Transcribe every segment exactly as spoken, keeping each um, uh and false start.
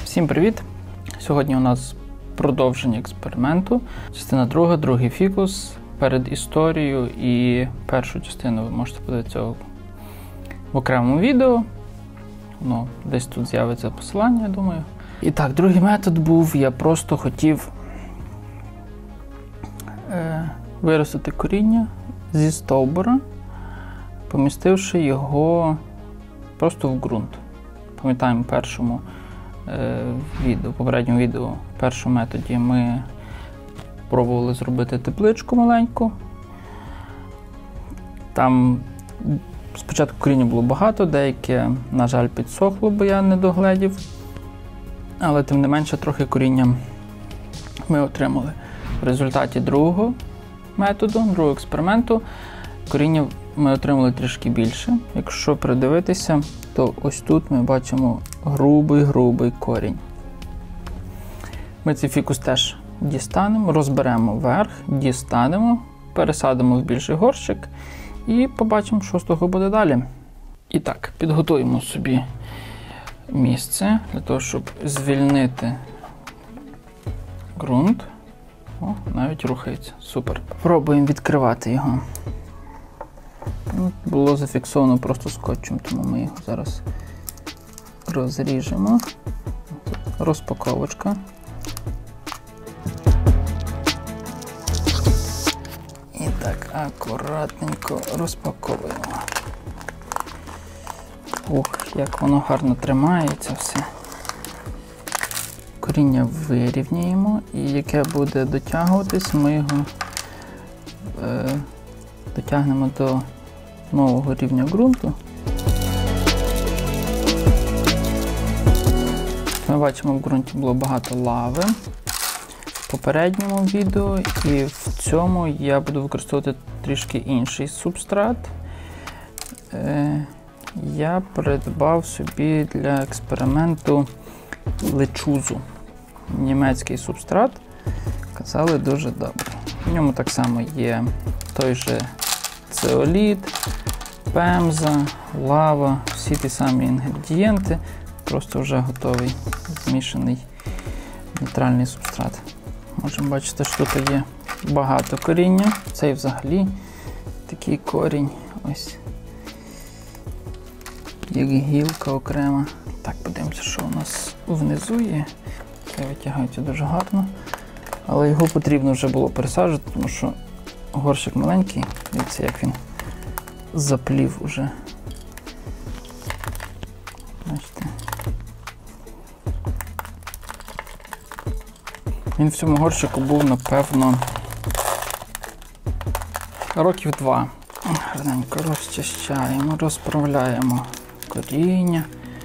Всім привіт! Сьогодні у нас продовження експерименту. Частина друга, другий фікус. Перед історією і першу частину ви можете подивитися в окремому відео. Ну, десь тут з'явиться посилання, я думаю. І так, другий метод був, я просто хотів е, виростити коріння зі стовбура, помістивши його просто в ґрунт. Пам'ятаємо, в першому е, відео, попередньому відео, в першому методі ми пробували зробити тепличку маленьку. Там спочатку коріння було багато, деяке, на жаль, підсохло, бо я не догледів. Але тим не менше трохи коріння ми отримали. В результаті другого методу, другого експерименту, коріння ми отримали трішки більше. Якщо придивитися, то ось тут ми бачимо грубий-грубий корінь. Ми цей фікус теж дістанемо, розберемо верх, дістанемо, пересадимо в більший горщик і побачимо, що з того буде далі. І так, підготуємо собі місце для того, щоб звільнити ґрунт. О, навіть рухається. Супер. Пробуємо відкривати його. Було зафіксовано просто скотчем, тому ми його зараз розріжемо. Розпаковочка. І так, акуратненько розпаковуємо. Ух, як воно гарно тримається все. Коріння вирівняємо, і яке буде дотягуватись, ми його е, дотягнемо до нового рівня ґрунту. Ми бачимо, в ґрунті було багато лави в попередньому відео, і в цьому я буду використовувати трішки інший субстрат. Е, я придбав собі для експерименту лечузу. Німецький субстрат. Казали, дуже добре. В ньому так само є той же цеоліт, пемза, лава, всі ті самі інгредієнти, просто вже готовий змішаний нейтральний субстрат. Можемо бачити, що тут є багато коріння. Цей взагалі такий корінь, ось як гілка окрема. Так, подивимося, що у нас внизу є. Це витягається дуже гарно, але його потрібно вже було пересаджувати, тому що горщик маленький, дивіться, як він заплів уже. Бачите. Він в цьому горщику був, напевно, років два. Гарненько розчищаємо, розправляємо коріння.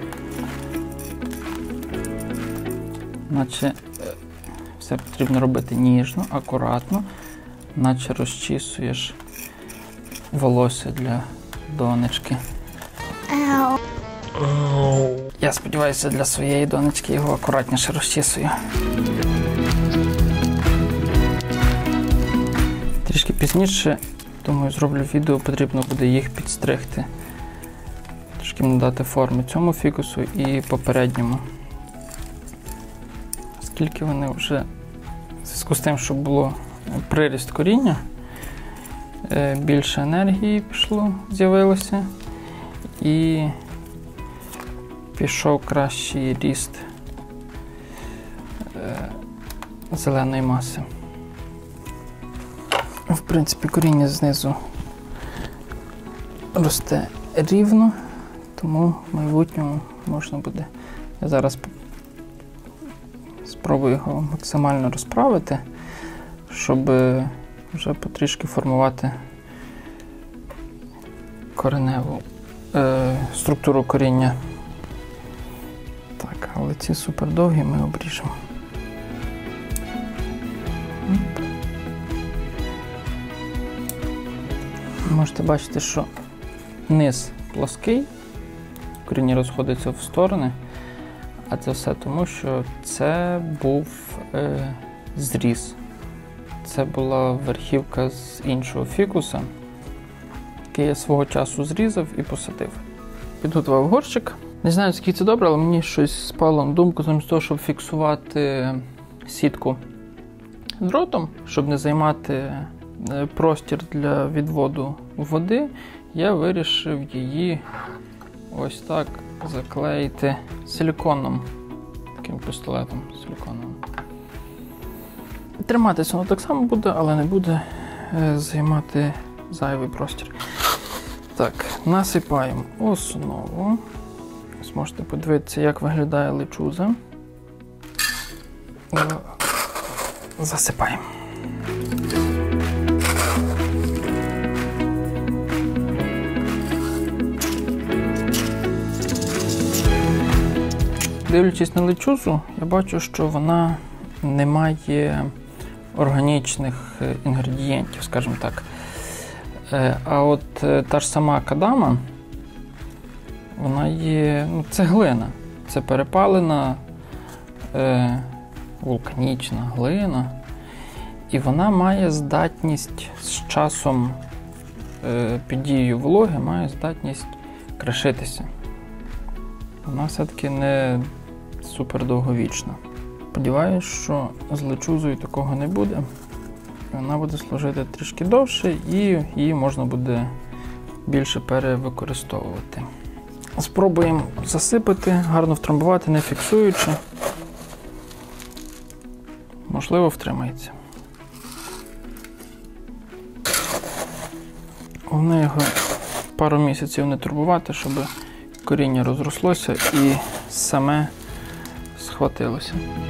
Наче все потрібно робити ніжно, акуратно, наче розчісуєш волосся для донечки. Ау. Я сподіваюся, для своєї донечки його акуратніше розчісую. Трішки пізніше, думаю, зроблю відео, потрібно буде їх підстригти. Трішки надати форми цьому фікусу і попередньому. Оскільки вони вже, в зв'язку з тим, що було приріст коріння, більше енергії пішло, з'явилося, і пішов кращий ріст зеленої маси. В принципі, коріння знизу росте рівно, тому в майбутньому можна буде, я зараз спробую його максимально розправити, щоб вже потрішки формувати кореневу е, структуру коріння. Так, але ці супер довгі ми обріжемо. Можете бачити, що низ плоский, коріння розходиться в сторони, а це все тому, що це був е, зріз. Це була верхівка з іншого фікуса, який я свого часу зрізав і посадив. Підготував горщик, Не знаю, скільки це добре, але мені щось спало на думку, замість того, щоб фіксувати сітку дротом, щоб не займати простір для відводу води, я вирішив її ось так заклеїти силіконом, таким пістолетом силіконовим. Триматися воно так само буде, але не буде займати зайвий простір. Так, насипаємо основу. Зможете подивитися, як виглядає лечуза. Засипаємо. Дивлячись на лечузу, я бачу, що вона не має органічних інгредієнтів, скажімо так. А от та ж сама кадама, вона є, ну, це глина, це перепалена е, вулканічна глина, і вона має здатність з часом е, під дією вологи, має здатність крашитися. Вона все-таки не супер довговічна. Сподіваюсь, що з лечузою такого не буде. Вона буде служити трішки довше і її можна буде більше перевикористовувати. Спробуємо засипати, гарно втрамбувати, не фіксуючи. Можливо, втримається. Головне його пару місяців не турбувати, щоб коріння розрослося і саме схватилося.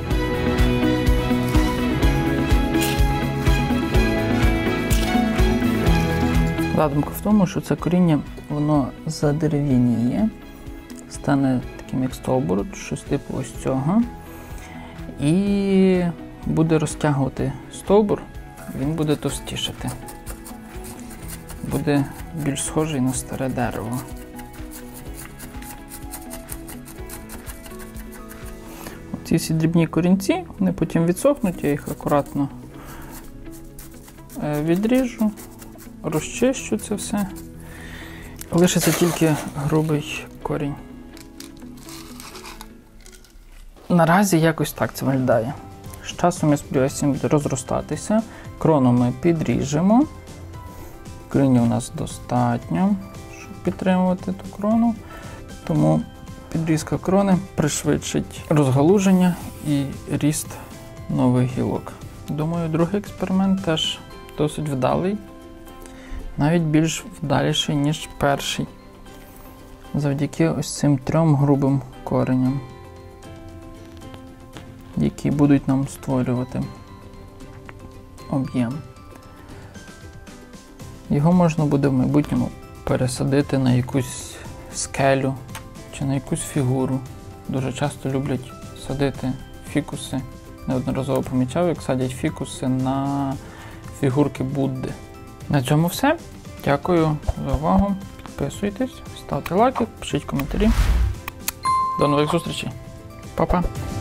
Задумка в тому, що це коріння, воно задерев'яніє, стане таким як стовбур, щось типу ось цього, і буде розтягувати стовбур, він буде товстішати. Буде більш схожий на старе дерево. Ці всі дрібні корінці, вони потім відсохнуть, я їх акуратно відріжу, розчищу це все. Лишиться тільки грубий корінь. Наразі якось так це виглядає. З часом, я сподіваюся, він буде розростатися. Крону ми підріжемо. Коріння у нас достатньо, щоб підтримувати ту крону. Тому підрізка крони пришвидшить розгалуження і ріст нових гілок. Думаю, другий експеримент теж досить вдалий. Навіть більш вдаліший, ніж перший. Завдяки ось цим трьом грубим кореням, які будуть нам створювати об'єм. Його можна буде в майбутньому пересадити на якусь скелю чи на якусь фігуру. Дуже часто люблять садити фікуси. Неодноразово помічав, як садять фікуси на фігурки Будди. На цьому все. Дякую за увагу. Підписуйтесь, ставте лайки, пишіть коментарі. До нових зустрічей. Па-па!